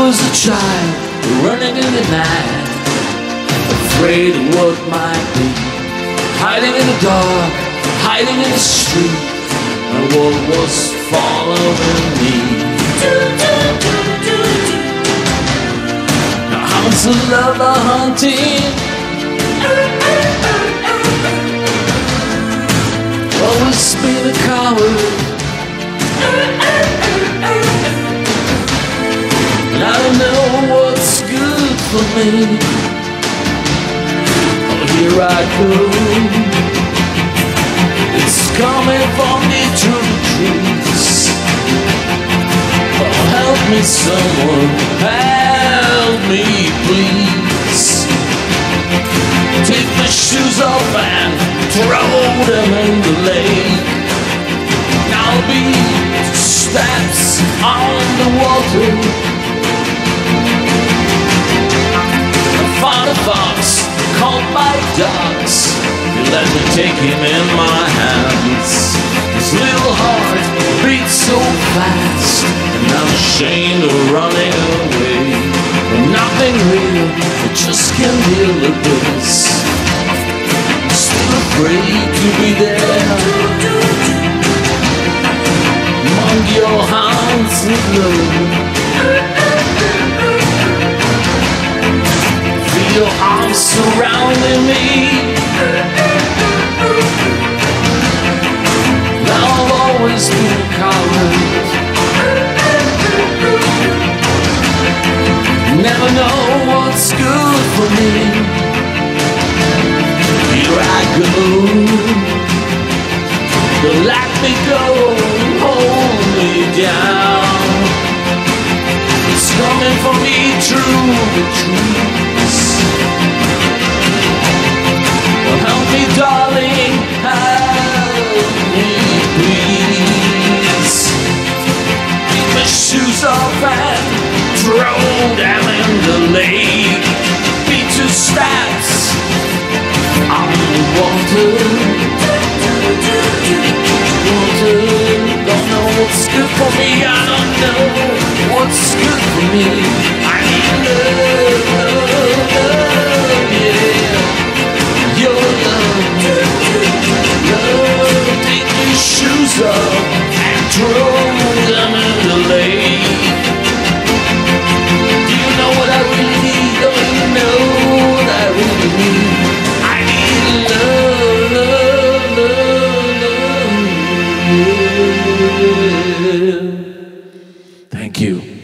was a child running in the night, afraid of what might be, hiding in the dark, hiding in the street, and what was following me. Now hounds of love are hunting, always been a coward, and I don't know what's good for me. Oh, here I go, it's coming for me through the trees. Oh, help me someone, help me please. Take my shoes off and throw them in the lake. I'll be steps on the water. I found a fox caught by dogs. You let me take him in my hands. His little heart beats so fast, and I'm ashamed of running away. Nothing real, I just can't deal with this. I'm still afraid to be there among your hounds of love. Feel your arms surrounding me. Now I've always been a coward, never know what's good for me. Here I go, don't let me go, hold me down. It's coming for me through the trees. Well, help me darling, help me please. Take my shoes off and throw them in the lake. Be two steps on the water. Don't know what's good for me, I don't know what's good for me. I need love, love, love, yeah. Your love, love. Take your shoes off and throw them in the lake. Do you know what I really need? Don't you know what I really need? I need love, love, love, love. Thank you.